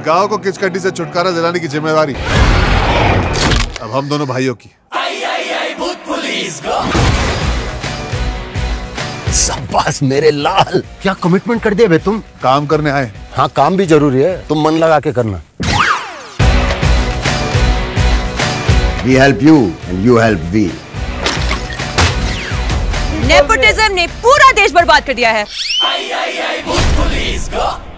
गांव को किचकटी से छुटकारा दिलाने की जिम्मेदारी अब हम दोनों भाइयों की। शाबाश मेरे लाल, क्या कमिटमेंट कर दिया बे तुम। काम करने आए। हाँ काम भी जरूरी है, तुम मन लगा के करना। We help you and you help we. Nepotism ने पूरा देश बर्बाद कर दिया है।